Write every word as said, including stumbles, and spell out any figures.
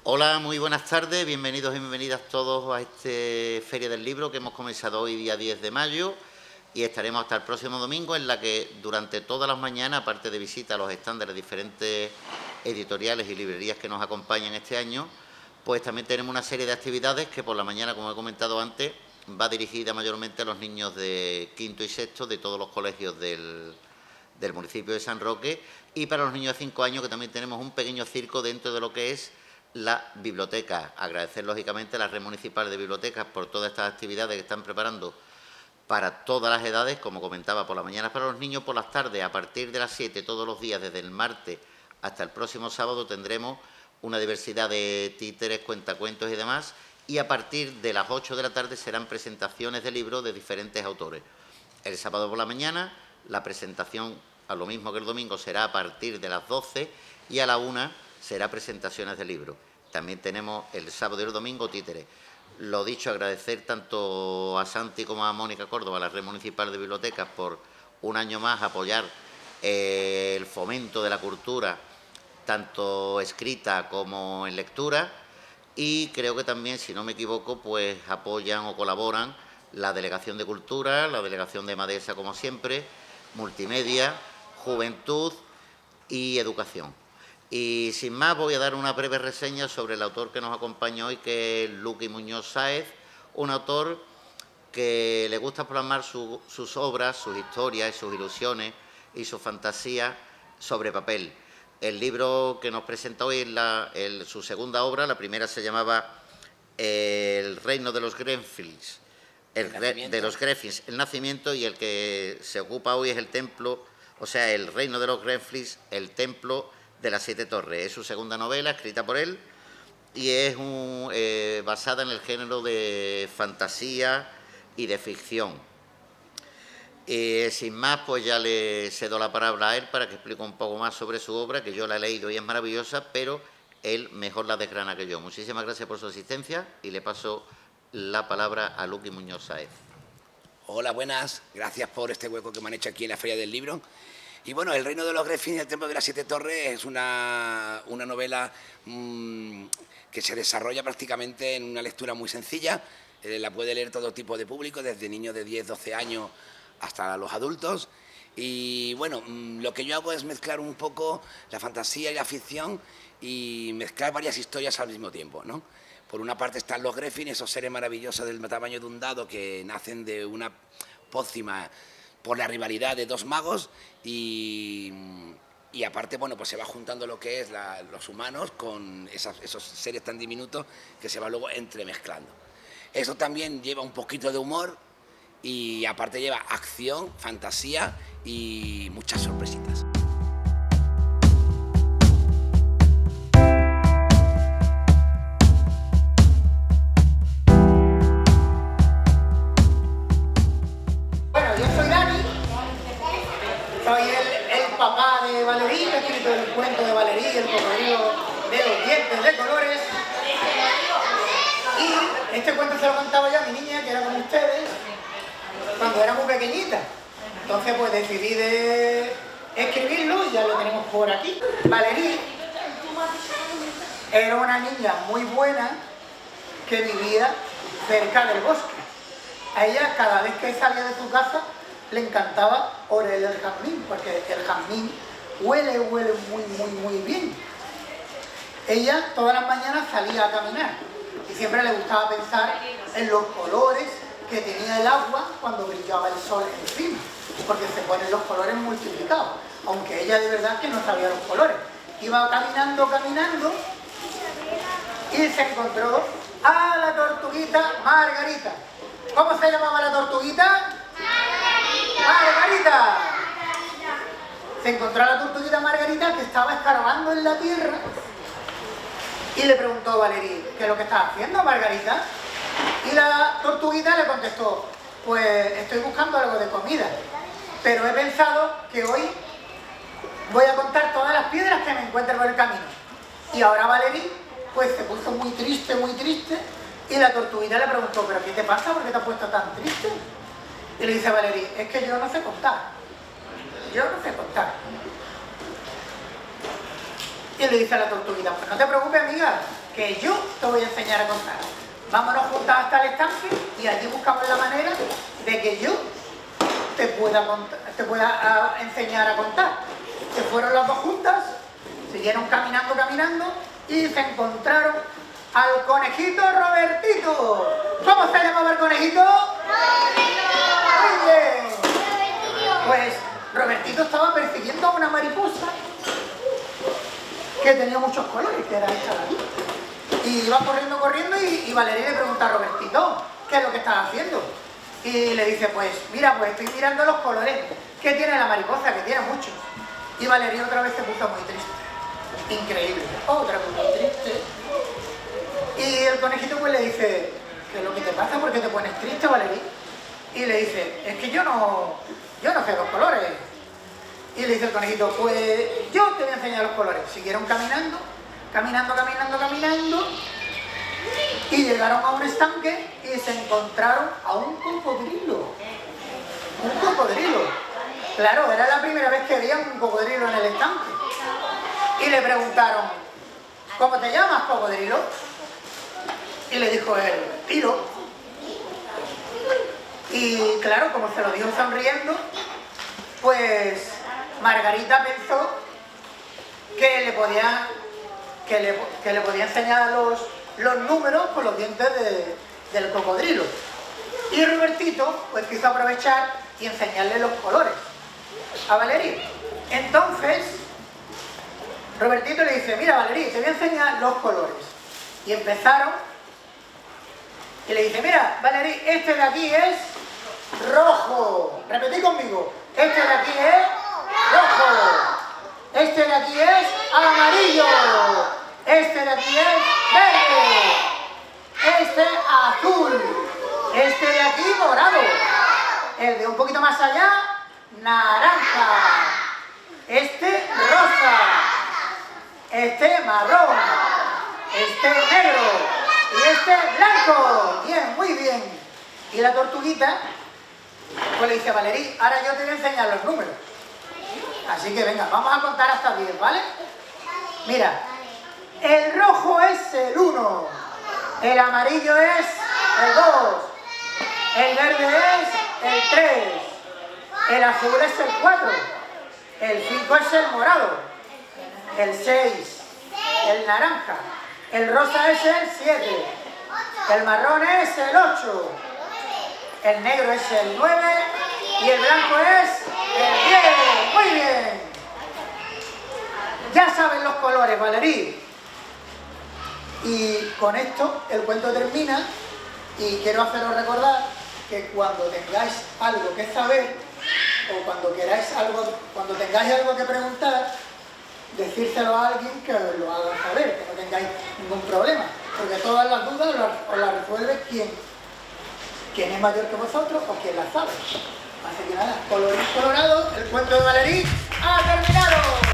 Hola, muy buenas tardes, bienvenidos y bienvenidas todos a esta Feria del Libro que hemos comenzado hoy día diez de mayo y estaremos hasta el próximo domingo, en la que durante todas las mañanas, aparte de visita a los stands de las diferentes editoriales y librerías que nos acompañan este año, pues también tenemos una serie de actividades que por la mañana, como he comentado antes, va dirigida mayormente a los niños de quinto y sexto de todos los colegios del, del municipio de San Roque, y para los niños de cinco años, que también tenemos un pequeño circo dentro de lo que es la biblioteca. Agradecer lógicamente a la Red Municipal de Bibliotecas por todas estas actividades que están preparando para todas las edades, como comentaba, por las mañanas para los niños, por las tardes a partir de las siete todos los días, desde el martes hasta el próximo sábado, tendremos una diversidad de títeres, cuentacuentos y demás, y a partir de las ocho de la tarde serán presentaciones de libros de diferentes autores. El sábado por la mañana la presentación, a lo mismo que el domingo, será a partir de las doce y a la una será presentaciones de libros. También tenemos el sábado y el domingo títeres. Lo dicho, agradecer tanto a Santi como a Mónica Córdoba, a la Red Municipal de Bibliotecas, por un año más apoyar eh, el fomento de la cultura, tanto escrita como en lectura, y creo que también, si no me equivoco, pues apoyan o colaboran la Delegación de Cultura, la Delegación de Madesa, como siempre, Multimedia, Juventud y Educación. Y sin más, voy a dar una breve reseña sobre el autor que nos acompaña hoy, que es Luqui Muñoz Sáez, un autor que le gusta plasmar su, sus obras, sus historias y sus ilusiones y sus fantasías sobre papel. El libro que nos presenta hoy es la, el, su segunda obra. La primera se llamaba El reino de los Grenfels, el, el de los Greffins, el nacimiento, y el que se ocupa hoy es el templo, o sea, El reino de los Grenfels, el templo de las siete torres. Es su segunda novela, escrita por él, y es un, eh, basada en el género de fantasía y de ficción. Eh, sin más, pues ya le cedo la palabra a él para que explique un poco más sobre su obra, que yo la he leído y es maravillosa, pero él mejor la desgrana que yo. Muchísimas gracias por su asistencia y le paso la palabra a Luqui Muñoz Sáez. Hola, buenas. Gracias por este hueco que me han hecho aquí en la Feria del Libro. Y bueno, El reino de los Greffins y el templo de las siete torres es una, una novela mmm, que se desarrolla prácticamente en una lectura muy sencilla. Eh, la puede leer todo tipo de público, desde niños de diez, doce años hasta los adultos. Y bueno, mmm, lo que yo hago es mezclar un poco la fantasía y la ficción y mezclar varias historias al mismo tiempo, ¿no? Por una parte están los Greffins, esos seres maravillosos del tamaño de un dado que nacen de una pócima por la rivalidad de dos magos, y, y aparte, bueno, pues se va juntando lo que es la, los humanos con esas, esos seres tan diminutos que se va luego entremezclando. Eso también lleva un poquito de humor y aparte lleva acción, fantasía y muchas sorpresitas. Soy el, el papá de Valerí, he escrito el cuento de Valerí, el cocodrilo de los dientes de colores. Y este cuento se lo contaba yo a mi niña, que era como ustedes, cuando era muy pequeñita. Entonces pues decidí de escribirlo y ya lo tenemos por aquí. Valerí era una niña muy buena que vivía cerca del bosque. A ella, cada vez que salía de su casa, le encantaba oler el jazmín, porque el jazmín huele, huele muy, muy, muy bien. Ella todas las mañanas salía a caminar y siempre le gustaba pensar en los colores que tenía el agua cuando brillaba el sol encima, porque se ponen los colores multiplicados, aunque ella de verdad que no sabía los colores. Iba caminando, caminando y se encontró a la tortuguita Margarita. ¿Cómo se llamaba la tortuguita? ¡Margarita! Se encontró a la tortuguita Margarita, que estaba escarbando en la tierra, y le preguntó a Valerí: ¿qué es lo que estás haciendo, Margarita? Y la tortuguita le contestó: pues estoy buscando algo de comida, pero he pensado que hoy voy a contar todas las piedras que me encuentre por el camino. Y ahora Valerí pues se puso muy triste, muy triste, y la tortuguita le preguntó: ¿pero qué te pasa? ¿Por qué te has puesto tan triste? Y le dice a Valerí: es que yo no sé contar, yo no sé contar. Y le dice a la tortuguita, pues no te preocupes, amiga, que yo te voy a enseñar a contar. Vámonos juntas hasta el estanque y allí buscamos la manera de que yo te pueda, contar, te pueda uh, enseñar a contar. Se fueron las dos juntas, siguieron caminando, caminando y se encontraron al conejito Robertito. ¿Cómo se llamaba el conejito? ¡Robertito! Muy bien. Pues Robertito estaba persiguiendo a una mariposa que tenía muchos colores, que era esta de aquí. Y iba corriendo, corriendo y, y Valeria le pregunta a Robertito, ¿qué es lo que estás haciendo? Y le dice, pues mira, pues estoy mirando los colores que tiene la mariposa, que tiene muchos. Y Valeria otra vez se puso muy triste. Increíble. Otra vez muy triste. Y el conejito pues le dice, ¿qué es lo que te pasa? ¿Por qué te pones triste, Valeria? Y le dice, es que yo no, yo no sé los colores. Y le dice el conejito, pues yo te voy a enseñar los colores. Siguieron caminando, caminando, caminando, caminando. Y llegaron a un estanque y se encontraron a un cocodrilo. Un cocodrilo. Claro, era la primera vez que veían un cocodrilo en el estanque. Y le preguntaron, ¿cómo te llamas, cocodrilo? Y le dijo él, Tiro. Y claro, como se lo dijo sonriendo, pues Margarita pensó que le podía, que le, que le podía enseñar los, los números con los dientes de, del cocodrilo. Y Robertito pues quiso aprovechar y enseñarle los colores a Valeria. Entonces Robertito le dice, mira Valeria, te voy a enseñar los colores. Y empezaron y le dice, mira Valeria, este de aquí es rojo. Repetí conmigo, este de aquí es rojo. Este de aquí es amarillo. Este de aquí es verde. Este azul. Este de aquí morado. El de un poquito más allá, naranja. Este rosa. Este marrón. Este negro. Y este blanco. Bien, muy bien. Y la tortuguita pues le dice a Valeria, ahora yo te voy a enseñar los números. Así que venga, vamos a contar hasta diez, ¿vale? Mira, el rojo es el uno, el amarillo es el dos, el verde es el tres, el azul es el cuatro, el cinco es el morado, el seis, el naranja, el rosa es el siete, el marrón es el ocho, el negro es el nueve y el blanco es el diez. Muy bien. Ya saben los colores, Valeria. Y con esto el cuento termina y quiero haceros recordar que cuando tengáis algo que saber o cuando queráis algo, cuando tengáis algo que preguntar, decírselo a alguien que os lo haga saber, que no tengáis ningún problema, porque todas las dudas os las resuelve quien, quien es mayor que vosotros o quien las sabe. Así que nada, colorín colorado, el cuento de Valeria ha terminado.